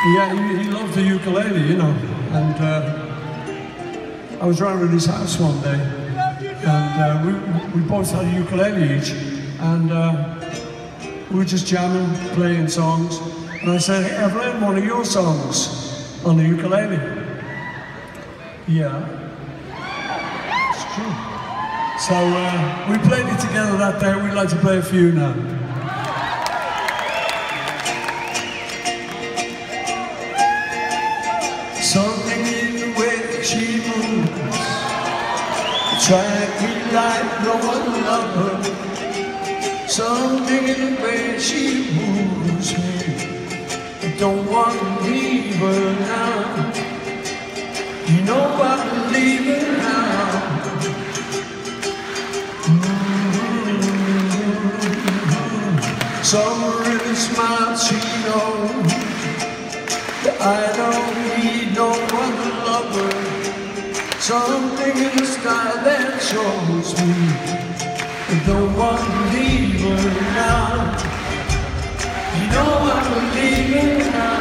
Yeah, he loved the ukulele, you know. And I was around at his house one day, and we both had a ukulele each, and we were just jamming, playing songs. And I said, hey, I've learned one of your songs on the ukulele. Yeah, it's true. So we played it together that day. We'd like to play a few now. Something in the way that she moves attracts me like no other lover. Something in the way she moves me, I don't want to leave her now. You know I can leave her now. Summer in a smile, she knows that I don't need no other lover. Something in the sky that shows me I don't want to leave her now. You know I'm leaving now.